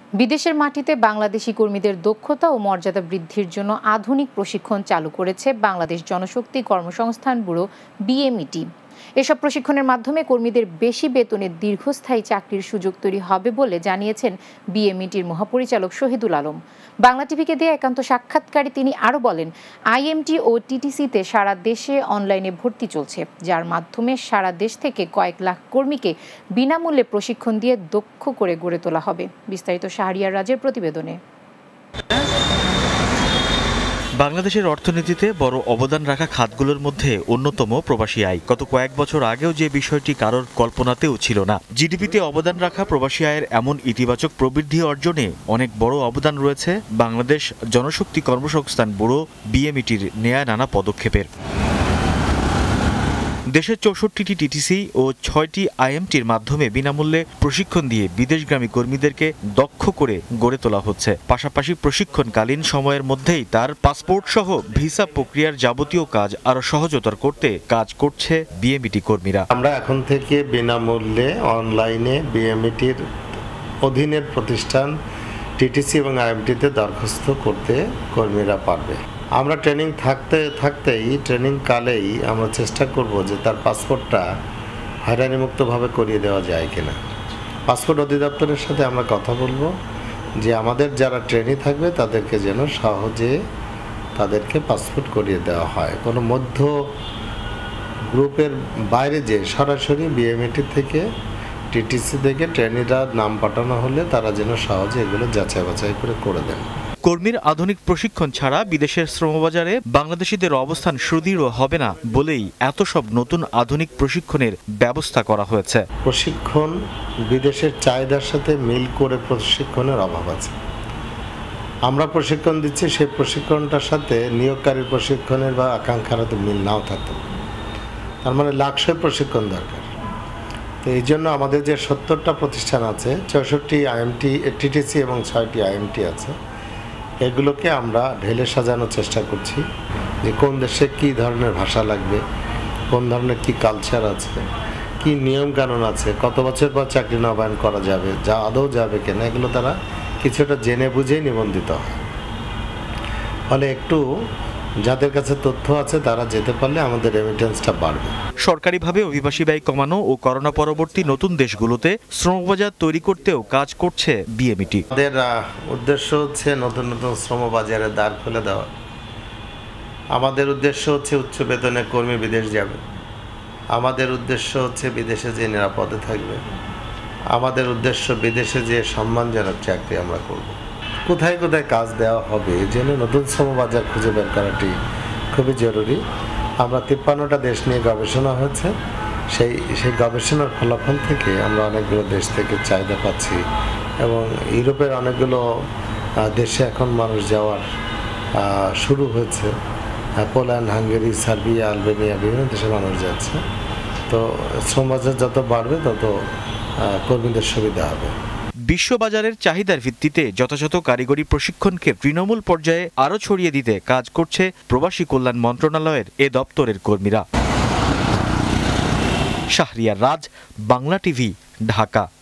বিদেশের মাটিতে বাংলাদেশি কর্মীদের দক্ষতা ও মর্যাদা বৃদ্ধির জন্য আধুনিক প্রশিক্ষণ চালু করেছে বাংলাদেশ জনশক্তি কর্মসংস্থান ব্যুরো বিএমইটি। এসব প্রশিক্ষণের মাধ্যমে কর্মীদের বেশি বেতনের দীর্ঘস্থায়ী চাকরির সুযোগ তৈরি হবে বলে জানিয়েছেন বিএমইটির মহাপরিচালক শহীদুল আলম। বাংলা টিভিকে দেয়া একান্ত সাক্ষাৎকারে তিনি আরও বলেন, আইএমটি ও টিটিসিতে সারা দেশে অনলাইনে ভর্তি চলছে, যার মাধ্যমে সারা দেশ থেকে কয়েক লাখ কর্মীকে বিনামূল্যে প্রশিক্ষণ দিয়ে দক্ষ করে গড়ে তোলা হবে। বিস্তারিত শাহরিয়ার রাজের প্রতিবেদনে। বাংলাদেশের অর্থনীতিতে বড় অবদান রাখা খাতগুলোর মধ্যে অন্যতম প্রবাসী আয়। গত কয়েক বছর আগেও যে বিষয়টি কারোর কল্পনাতেও ছিল না। জিডিপিতে অবদান রাখা প্রবাসী আয়ের এমন ইতিবাচক প্রবৃদ্ধি অর্জনে অনেক বড় অবদান রয়েছে বাংলাদেশ জনশক্তি কর্মসংস্থান ব্যুরো বিএমইটির নেয়া নানা পদক্ষেপের। দেশের 64টি টিটিসি ও 6টি আইএমটির মাধ্যমে বিনামূল্যে প্রশিক্ষণ দিয়ে বিদেশগামী কর্মীদেরকে দক্ষ করে গড়ে তোলা হচ্ছে। পাশাপাশি প্রশিক্ষণকালীন সময়ের মধ্যেই তার পাসপোর্ট সহ ভিসা প্রক্রিয়ার যাবতীয় কাজ আরো সহজতর করতে কাজ করছে বিএমইটি কর্মীরা। আমরা এখন থেকে বিনামূল্যে অনলাইনে বিএমইটির অধীনের প্রতিষ্ঠান টিটিসি এবং আইএমটিতে দরখাস্ত করতে কর্মীরা পারবে। আমরা ট্রেনিং ট্রেনিং কালেই আমরা চেষ্টা করব যে তার পাসপোর্টটা হয়রানিমুক্তভাবে করিয়ে দেওয়া যায় কিনা। পাসপোর্ট অধিদপ্তরের সাথে আমরা কথা বলবো যে আমাদের যারা ট্রেনি থাকবে তাদেরকে যেন সহজে তাদেরকে পাসপোর্ট করিয়ে দেওয়া হয়। কোনো মধ্য গ্রুপের বাইরে যে সরাসরি বিএমইটি থেকে টিটিসি থেকে ট্রেনিরা নাম পাঠানো হলে তারা যেন সহজে এগুলো যাচাই বাছাই করে দেন। কর্মীর আধুনিক প্রশিক্ষণ ছাড়া বিদেশের শ্রমবাজারে বাংলাদেশিদের অবস্থান সুদৃঢ় হবে না বলেই এত সব নতুন আধুনিক প্রশিক্ষণের ব্যবস্থা করা হয়েছে। প্রশিক্ষণ বিদেশের চাহিদার সাথে মিল করে প্রশিক্ষণের অভাব আছে। আমরা প্রশিক্ষণ দিচ্ছি, সেই প্রশিক্ষণটার সাথে নিয়োগকারীর প্রশিক্ষণের বা আকাঙ্ক্ষার তো মিল নাও থাকতে পারে। তার মানে লাক্সই প্রশিক্ষণ দরকার। তো এই জন্য আমাদের যে 70টা প্রতিষ্ঠান আছে, 64টি আইএমটি টিটিসি এবং 6টি আইএমটি আছে, এগুলোকে আমরা ঢেলে সাজানোর চেষ্টা করছি যে কোন দেশে কী ধরনের ভাষা লাগবে, কোন ধরনের কি কালচার আছে, কি নিয়ম কানুন আছে, কত বছর পর চাকরি নবায়ন করা যাবে, যা আদৌ যাবে কিনা, এগুলো তারা কিছুটা জেনে বুঝেই নিবন্ধিত হয়। ফলে একটু যাদের কাছে তথ্য আছে তারা যেতে পারলে আমাদের রেমিটেন্সটা বাড়বে। সরকারিভাবে অভিবাসী ব্যয় কমানো ও করোনা পরবর্তী নতুন দেশগুলোতে শ্রমবাজার তৈরি করতেও কাজ করছে বিএমইটি। আমাদের উদ্দেশ্য হচ্ছে নতুন নতুন শ্রমবাজারের দ্বার খুলে দেওয়া। আমাদের উদ্দেশ্য হচ্ছে উচ্চ বেতনের কর্মী বিদেশ যাবে। আমাদের উদ্দেশ্য হচ্ছে বিদেশে যে নিরাপদে থাকবে। আমাদের উদ্দেশ্য বিদেশে যে সম্মানজনক চাকরি আমরা করব। কোথায় কোথায় কাজ দেওয়া হবে এই জন্য নতুন শ্রমবাজার খুঁজে বের করাটি খুবই জরুরি। আমরা 53টা দেশ নিয়ে গবেষণা হয়েছে, সেই গবেষণার ফলাফল থেকে আমরা অনেকগুলো দেশ থেকে চাহিদা পাচ্ছি এবং ইউরোপের অনেকগুলো দেশে এখন মানুষ যাওয়ার শুরু হয়েছে। পোল্যান্ড, হাঙ্গেরি, সার্বিয়া, আলবেনিয়া বিভিন্ন দেশে মানুষ যাচ্ছে। তো শ্রমবাজার যত বাড়বে তত কর্মীদের সুবিধা হবে। বিশ্ববাজারের চাহিদার ভিত্তিতে যথাযথ কারিগরি প্রশিক্ষণকে তৃণমূল পর্যায়ে আরও ছড়িয়ে দিতে কাজ করছে প্রবাসী কল্যাণ মন্ত্রণালয়ের এ দপ্তরের কর্মীরা। শাহরিয়ার রাজ, বাংলা টিভি, ঢাকা।